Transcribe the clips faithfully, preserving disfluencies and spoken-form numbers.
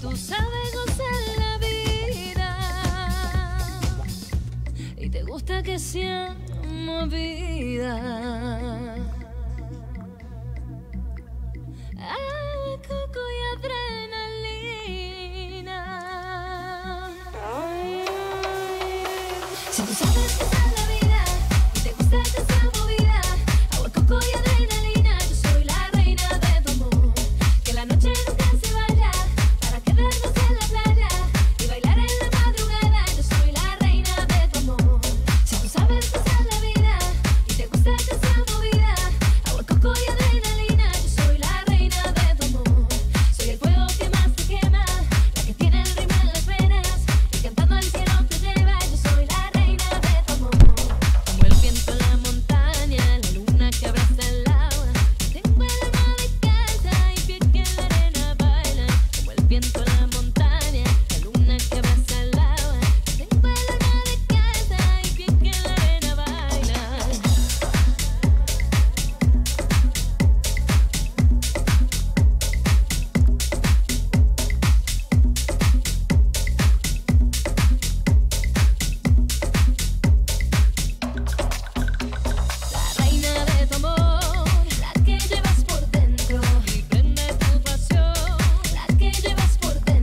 tú sabes gozar la vida y te gusta que sea movida. Agua, coco y adrenalina. Si tú sabes gozar la vida y te gusta que sea movida. Agua, coco y adrenalina. Yo soy la reina de tu amor. Que la noche nunca se vaya para quedarnos en la playa y bailar en la madrugada. Yo soy la reina de tu amor. Si tú sabes gozar la vida y te gusta que sea movida. Agua, coco y adrenalina. Yo soy la reina de tu amor. Soy el fuego que más te quema, la que tiene el ritmo en las venas y cantando al cielo te lleva. Yo soy la reina de tu amor. Como el viento en la montaña, la luna que abraza el agua. Tengo el alma descalza y pies que en la arena bailan. Como el viento en la montaña, la luna que abraza el agua. Tengo el alma descalza y pies que en la arena bailan. La reina de tu amor, la que llevas por dentro y prende tu pasión, la que llevas por dentro.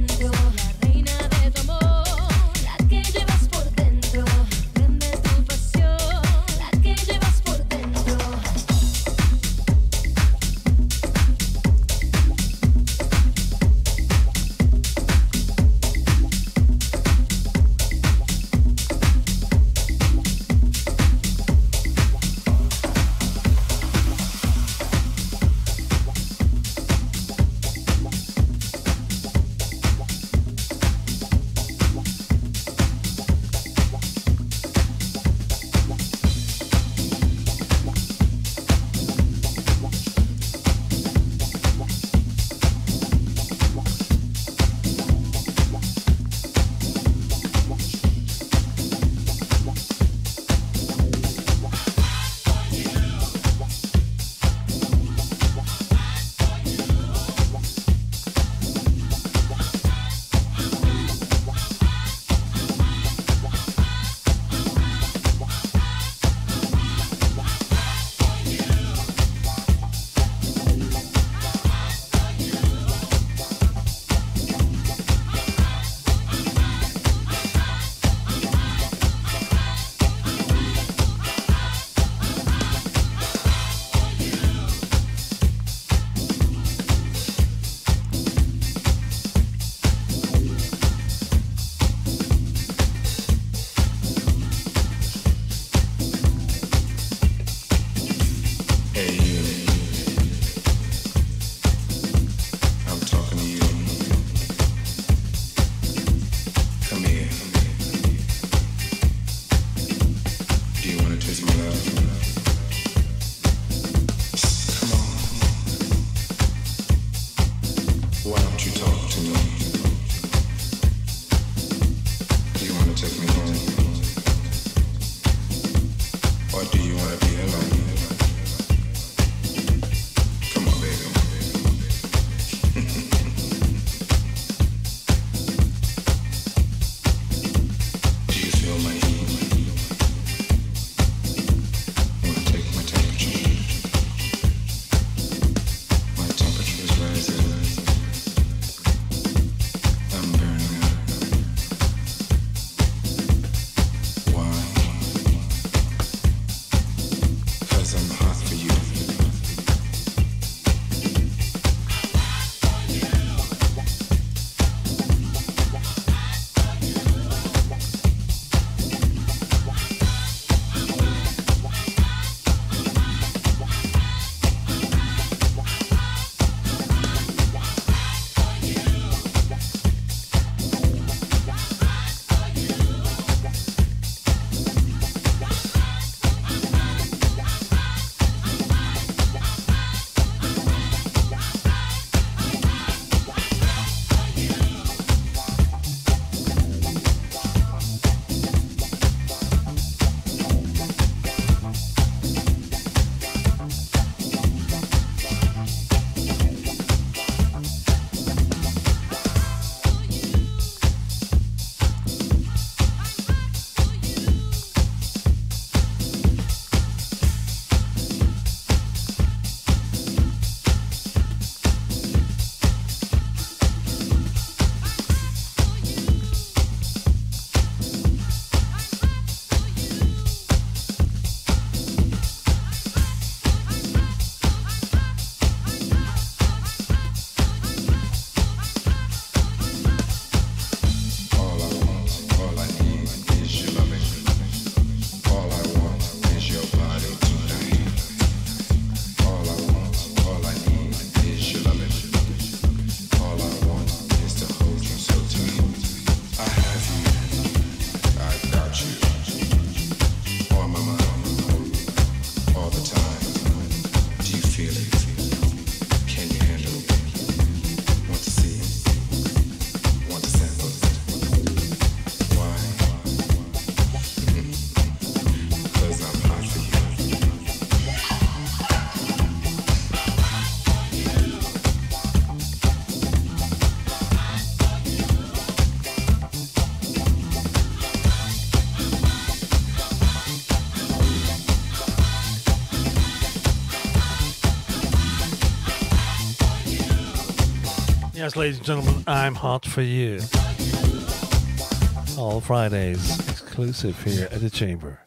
Yes, ladies and gentlemen, I'm hot for you. All Fridays, exclusive here at the Chamber.